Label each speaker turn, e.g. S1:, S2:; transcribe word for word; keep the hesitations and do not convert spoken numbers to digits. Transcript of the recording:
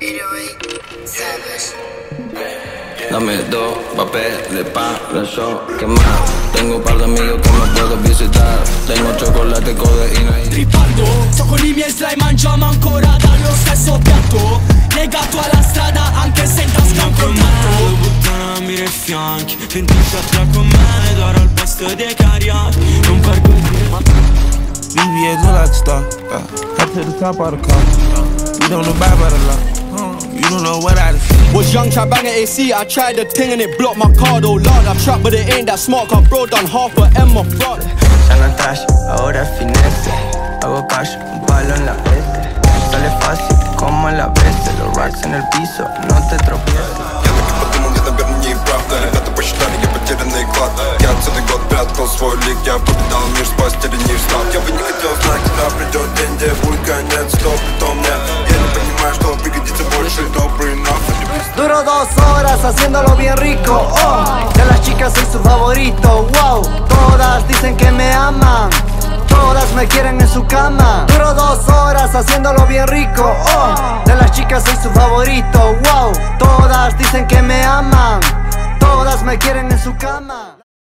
S1: Dame dos papeles para show, ¿qué más? Tengo un par de amigos che mi puedo visitar. Tengo cioccolato, codeina e
S2: Riparto, sto con i miei slime, mangiamo ancora dallo stesso piatto. Legato alla strada anche se in tasca un contatto.
S3: Buttano a mire i fianchi, venti shot con me, d'oro al posto dei cariati. Non per
S4: V V A look like a star, yeah. Up to the top of the car, we don't abide by the law. You don't know what I did.
S2: Was young, try bang at A C, I tried the thing and it blocked my card. Oh lord, I trapped but it ain't that smart, cause bro done half a M of fraud.
S5: Ya no trash, ahora finesse. Hago cash, un palo en la S. Sale fácil, como en la veces. Los racks en el piso, no te tropieces.
S6: Я таки подумал, мне, наверное, не правда. Ребята посчитали, я потерянный клад. Я целый год прятал свой лик, я покидал мир, спас теперь стал. Я бы не хотел знать, когда придет день, где будет конец. Кто притом мне, я не понимаю, что пригодится больше. Добрый нафиг.
S7: Duro dos horas haciéndolo bien rico, oh. De las chicas soy su favorito, wow. Todas dicen que me aman, todas me quieren en su cama. Duro dos horas haciéndolo bien rico, oh. De las chicas soy su favorito, wow. Todas dicen que me aman, todas me quieren en su cama.